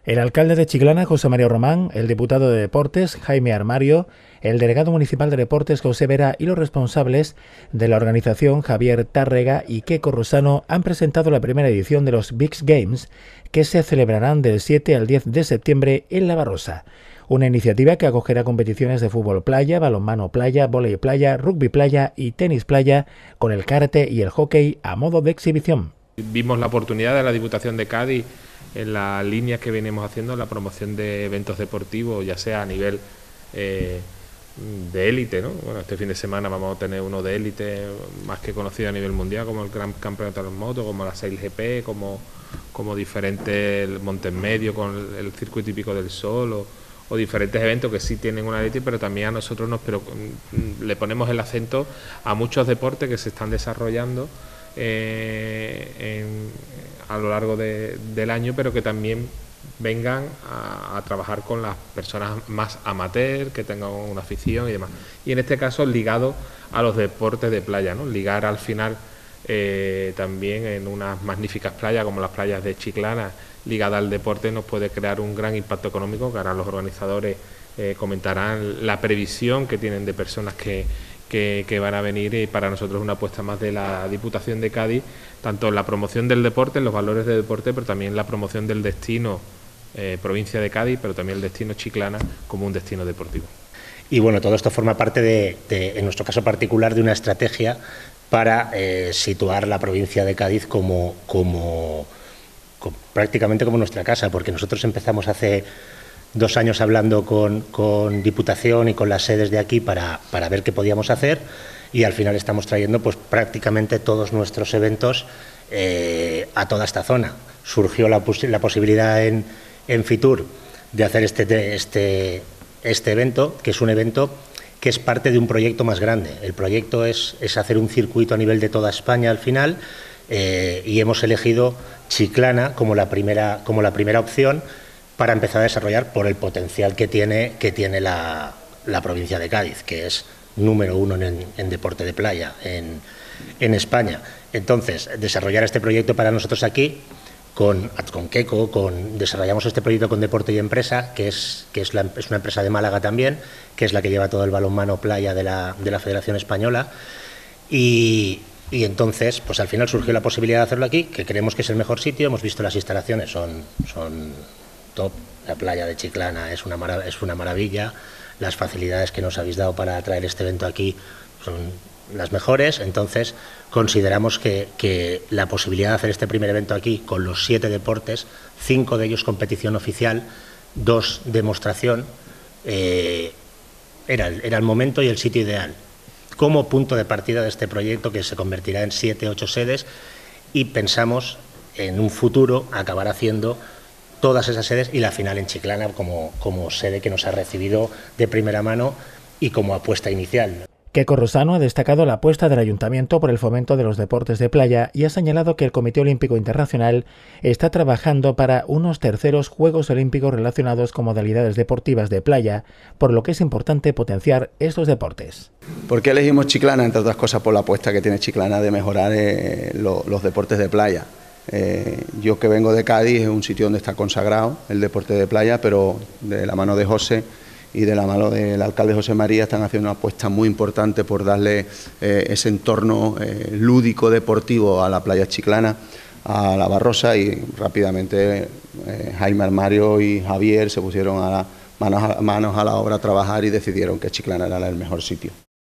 El alcalde de Chiclana, José María Román, el diputado de Deportes, Jaime Armario, el delegado municipal de Deportes, José Vera, y los responsables de la organización, Javier Tárrega y Queco Rosano, han presentado la primera edición de los Big Games, que se celebrarán del 7 al 10 de septiembre en La Barrosa. Una iniciativa que acogerá competiciones de fútbol playa, balonmano playa, vóley playa, rugby playa y tenis playa, con el karate y el hockey a modo de exhibición. Vimos la oportunidad de la Diputación de Cádiz en las líneas que venimos haciendo, la promoción de eventos deportivos, ya sea a nivel de élite, ¿no? Bueno, este fin de semana vamos a tener uno de élite más que conocido a nivel mundial, como el Gran Campeonato de los Motos, como la 6GP, como diferentes Montes Medio con el Circuito Hípico del Sol o diferentes eventos que sí tienen una élite, pero también a nosotros le ponemos el acento a muchos deportes que se están desarrollando a lo largo del año, pero que también vengan a trabajar con las personas más amateur, que tengan una afición y demás. Y en este caso ligado a los deportes de playa, ¿no? Ligar al final también en unas magníficas playas como las playas de Chiclana, ligada al deporte, nos puede crear un gran impacto económico, que ahora los organizadores comentarán la previsión que tienen de personas que van a venir, y para nosotros es una apuesta más de la Diputación de Cádiz, tanto en la promoción del deporte, en los valores del deporte, pero también en la promoción del destino provincia de Cádiz, pero también el destino Chiclana como un destino deportivo. Y bueno, todo esto forma parte en nuestro caso particular, de una estrategia para situar la provincia de Cádiz prácticamente como nuestra casa, porque nosotros empezamos hace 2 años hablando con Diputación y con las sedes de aquí para ver qué podíamos hacer, y al final estamos trayendo pues prácticamente todos nuestros eventos a toda esta zona. Surgió la posibilidad en Fitur de hacer este evento, que es un evento que es parte de un proyecto más grande. El proyecto es hacer un circuito a nivel de toda España al final, y hemos elegido Chiclana como la primera opción para empezar a desarrollar, por el potencial que tiene la provincia de Cádiz, que es número 1 en deporte de playa en España. Entonces, desarrollar este proyecto para nosotros aquí, con Queco, desarrollamos este proyecto con Deporte y Empresa, que es una empresa de Málaga también, que es la que lleva todo el balonmano playa de la Federación Española, y entonces, pues al final surgió la posibilidad de hacerlo aquí, que creemos que es el mejor sitio. Hemos visto las instalaciones, son top. La playa de Chiclana es una maravilla. Las facilidades que nos habéis dado para traer este evento aquí son las mejores. Entonces consideramos que la posibilidad de hacer este primer evento aquí, con los 7 deportes, 5 de ellos competición oficial, 2 demostración, era el momento y el sitio ideal como punto de partida de este proyecto, que se convertirá en 7, 8 sedes, y pensamos en un futuro acabar haciendo todas esas sedes y la final en Chiclana como sede que nos ha recibido de primera mano y como apuesta inicial. Queco Rosano ha destacado la apuesta del Ayuntamiento por el fomento de los deportes de playa y ha señalado que el Comité Olímpico Internacional está trabajando para unos terceros Juegos Olímpicos relacionados con modalidades deportivas de playa, por lo que es importante potenciar estos deportes. ¿Por qué elegimos Chiclana? Entre otras cosas por la apuesta que tiene Chiclana de mejorar los deportes de playa. Yo, que vengo de Cádiz, es un sitio donde está consagrado el deporte de playa, pero de la mano de José y de la mano del alcalde José María están haciendo una apuesta muy importante por darle ese entorno lúdico deportivo a la playa chiclana, a La Barrosa, y rápidamente Jaime Armario y Javier se pusieron manos a la obra a trabajar y decidieron que Chiclana era el mejor sitio.